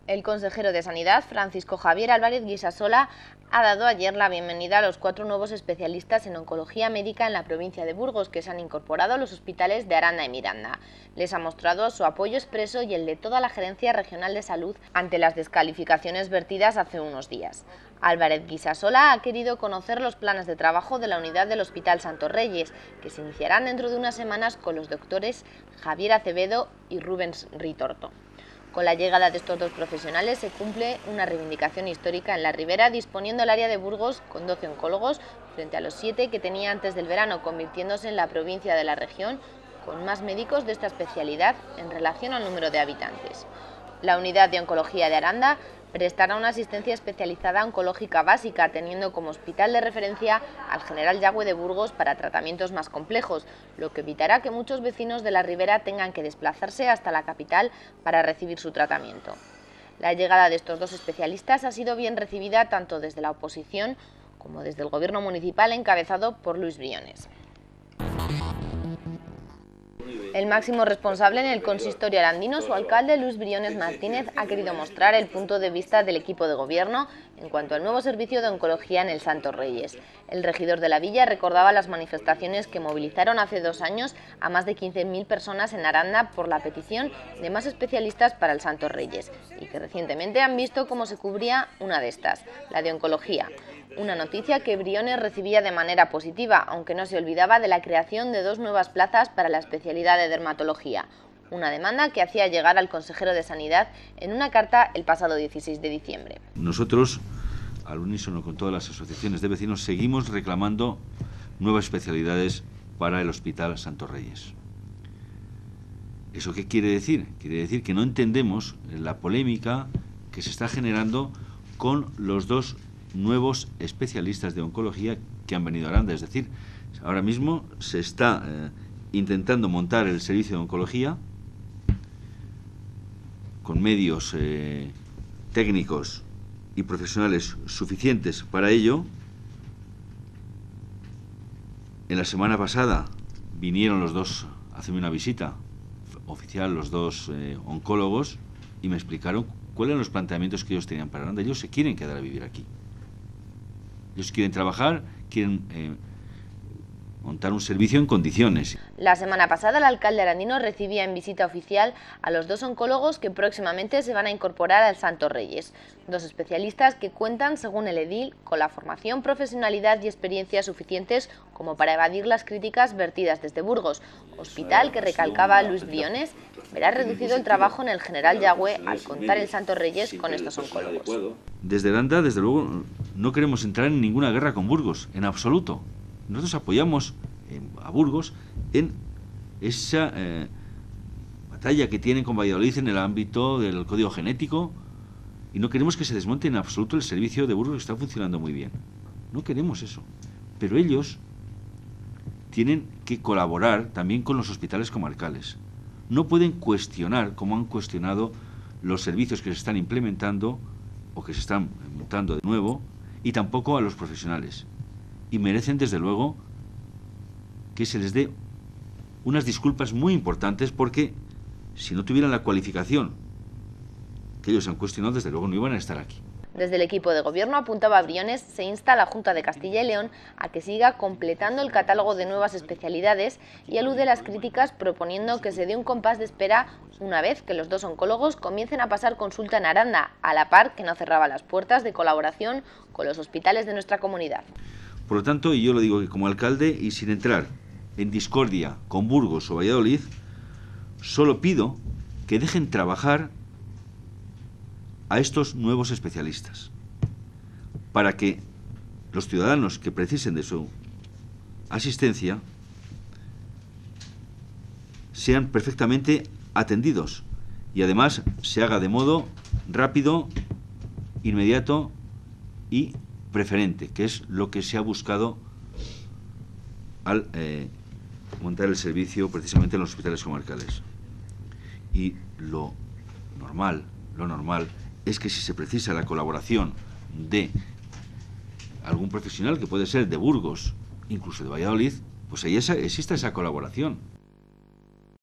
El consejero de Sanidad, Francisco Javier Álvarez Guisasola, ha dado ayer la bienvenida a los 4 nuevos especialistas en oncología médica en la provincia de Burgos que se han incorporado a los hospitales de Aranda y Miranda. Les ha mostrado su apoyo expreso y el de toda la Gerencia Regional de Salud ante las descalificaciones vertidas hace unos días. Álvarez Guisasola ha querido conocer los planes de trabajo de la unidad del Hospital Santos Reyes, que se iniciarán dentro de unas semanas con los doctores Javier Acevedo y Rubens Ritorto. Con la llegada de estos dos profesionales se cumple una reivindicación histórica en la Ribera, disponiendo el área de Burgos con 12 oncólogos frente a los 7 que tenía antes del verano, convirtiéndose en la provincia de la región con más médicos de esta especialidad en relación al número de habitantes. La unidad de oncología de Aranda prestará una asistencia especializada oncológica básica, teniendo como hospital de referencia al General Yagüe de Burgos para tratamientos más complejos, lo que evitará que muchos vecinos de la Ribera tengan que desplazarse hasta la capital para recibir su tratamiento. La llegada de estos dos especialistas ha sido bien recibida tanto desde la oposición como desde el gobierno municipal encabezado por Luis Briones. El máximo responsable en el consistorio arandino, su alcalde Luis Briones Martínez, ha querido mostrar el punto de vista del equipo de gobierno en cuanto al nuevo servicio de oncología en el Santos Reyes. El regidor de la villa recordaba las manifestaciones que movilizaron hace 2 años a más de 15.000 personas en Aranda por la petición de más especialistas para el Santos Reyes y que recientemente han visto cómo se cubría una de estas, la de oncología. Una noticia que Briones recibía de manera positiva, aunque no se olvidaba de la creación de 2 nuevas plazas para la especialidad de dermatología, una demanda que hacía llegar al consejero de Sanidad en una carta el pasado 16 de diciembre. Nosotros, al unísono con todas las asociaciones de vecinos, seguimos reclamando nuevas especialidades para el Hospital Santos Reyes. ¿Eso qué quiere decir? Quiere decir que no entendemos la polémica que se está generando con los 2 nuevos especialistas de oncología que han venido a Aranda. Es decir, ahora mismo se está intentando montar el servicio de oncología con medios técnicos y profesionales suficientes para ello. En la semana pasada vinieron los 2 a hacerme una visita oficial, los 2 oncólogos, y me explicaron cuáles eran los planteamientos que ellos tenían para Aranda. Ellos se quieren quedar a vivir aquí. Ellos quieren trabajar, quieren montar un servicio en condiciones. La semana pasada el alcalde arandino recibía en visita oficial a los 2 oncólogos que próximamente se van a incorporar al Santos Reyes. 2 especialistas que cuentan, según el edil, con la formación, profesionalidad y experiencia suficientes como para evadir las críticas vertidas desde Burgos, hospital que, recalcaba Luis Briones, verá reducido el trabajo en el General Yagüe al contar el Santos Reyes con estos oncólogos. Desde Aranda, desde luego, no queremos entrar en ninguna guerra con Burgos, en absoluto. Nosotros apoyamos a Burgos en esa batalla que tienen con Valladolid en el ámbito del código genético, y no queremos que se desmonte en absoluto el servicio de Burgos, que está funcionando muy bien. No queremos eso. Pero ellos tienen que colaborar también con los hospitales comarcales. No pueden cuestionar, como han cuestionado, los servicios que se están implementando o que se están montando de nuevo, y tampoco a los profesionales. Y merecen, desde luego, que se les dé unas disculpas muy importantes, porque si no tuvieran la cualificación que ellos han cuestionado, desde luego no iban a estar aquí. Desde el equipo de gobierno, apuntaba Briones, se insta a la Junta de Castilla y León a que siga completando el catálogo de nuevas especialidades y alude a las críticas proponiendo que se dé un compás de espera una vez que los 2 oncólogos comiencen a pasar consulta en Aranda, a la par que no cerraba las puertas de colaboración con los hospitales de nuestra comunidad. Por lo tanto, y yo lo digo que como alcalde, y sin entrar en discordia con Burgos o Valladolid, solo pido que dejen trabajar a estos nuevos especialistas para que los ciudadanos que precisen de su asistencia sean perfectamente atendidos y además se haga de modo rápido, inmediato y preferente, que es lo que se ha buscado al montar el servicio precisamente en los hospitales comarcales. Y lo normal es que si se precisa la colaboración de algún profesional, que puede ser de Burgos, incluso de Valladolid, pues ahí exista esa colaboración.